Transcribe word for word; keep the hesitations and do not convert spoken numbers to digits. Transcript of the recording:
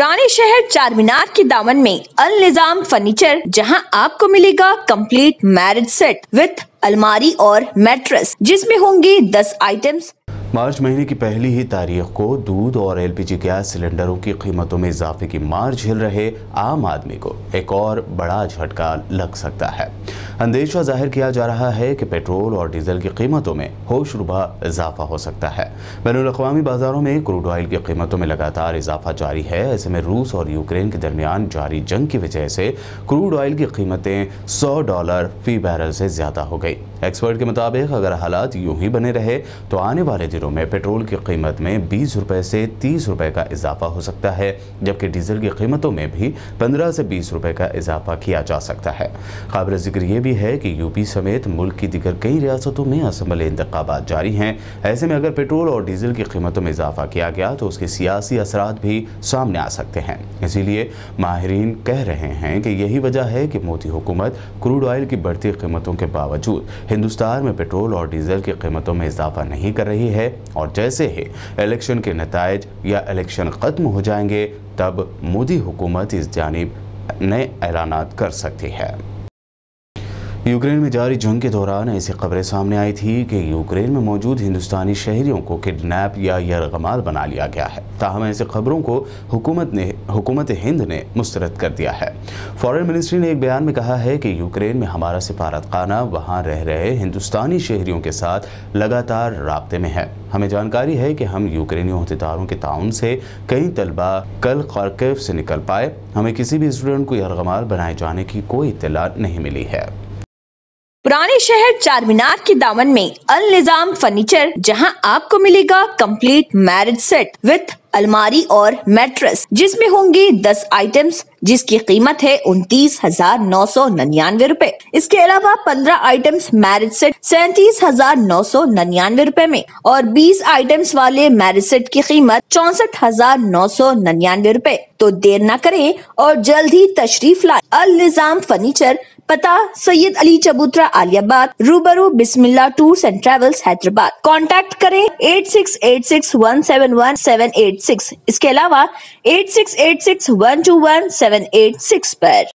पुराने शहर चारमीनार के दामन में अल निजाम फर्नीचर, जहां आपको मिलेगा कंप्लीट मैरिज सेट विथ अलमारी और मैट्रेस, जिसमें होंगे दस आइटम्स। मार्च महीने की पहली ही तारीख को दूध और एलपीजी गैस सिलेंडरों की कीमतों में इजाफे की मार झेल रहे आम आदमी को एक और बड़ा झटका लग सकता है। अंदेशा जाहिर किया जा रहा है कि पेट्रोल और डीजल की कीमतों में होशरुबा इजाफा हो सकता है। बैनुल-अक़वामी बाजारों में क्रूड ऑयल की कीमतों में लगातार इजाफा जारी है। ऐसे में रूस और यूक्रेन के दरमियान जारी जंग की वजह से क्रूड ऑयल की कीमतें सौ डॉलर फी बैरल से ज्यादा हो गई। एक्सपर्ट के मुताबिक अगर हालात यूं ही बने रहे तो आने वाले दिनों में पेट्रोल की कीमत में बीस रुपए से तीस रुपए का इजाफा हो सकता है, जबकि डीजल की कीमतों में भी पंद्रह से बीस रुपए का इजाफा किया जा सकता है। काबिल जिक्र ये भी है कि यूपी समेत मुल्क की दीगर कई रियासतों में असम्बली इंतखाबात जारी हैं। ऐसे में अगर पेट्रोल और डीजल की कीमतों में इजाफा किया गया तो उसके सियासी असरात भी सामने आ सकते हैं। इसीलिए माहिरीन कह रहे हैं कि यही वजह है कि मोदी हुकूमत क्रूड ऑयल की बढ़ती कीमतों के बावजूद हिंदुस्तान में पेट्रोल और डीजल की कीमतों में इजाफा नहीं कर रही है, और जैसे ही इलेक्शन के नतायज या इलेक्शन खत्म हो जाएंगे तब मोदी हुकूमत इस जानिब नए ऐलानात कर सकती है। यूक्रेन में जारी जंग के दौरान ऐसी खबरें सामने आई थी कि यूक्रेन में मौजूद हिंदुस्तानी शहरियों को किडनैप या यरगमाल बना लिया गया है। ताहम ऐसी खबरों को हुकूमत ने हुकूमत हिंद ने मुस्तरद कर दिया है। फॉरेन मिनिस्ट्री ने एक बयान में कहा है कि यूक्रेन में हमारा सिफारतखाना वहाँ रह रहे हिंदुस्तानी शहरियों के साथ लगातार राब्ते में है। हमें जानकारी है कि हम यूक्रेनी अहदेदारों के ताउन से कई तलबा कल खार्किव से निकल पाए। हमें किसी भी स्टूडेंट को यरगमाल बनाए जाने की कोई इत्तला नहीं मिली है। पुराने शहर चारमीनार के दामन में अल निजाम फर्नीचर, जहां आपको मिलेगा कंप्लीट मैरिज सेट विथ अलमारी और मैट्रेस, जिसमें होंगे दस आइटम्स, जिसकी कीमत है उनतीस हजार नौ सौ निन्यानवे रूपए। इसके अलावा पंद्रह आइटम्स मैरिज सेट सैंतीस हजार नौ सौ निन्यानवे रूपए में और बीस आइटम्स वाले मैरिज सेट की कीमत चौसठ हजार नौ सौ निन्यानवे रूपए। तो देर न करें और जल्द ही तशरीफ लाएं। अल निजाम फर्नीचर, पता सैयद अली चबूतरा आलियाबाद, रूबरू Bismillah tours and travels Hyderabad. Contact करें eight six eight six one seven one seven eight six. इसके अलावा eight six eight six one two one seven eight six पर।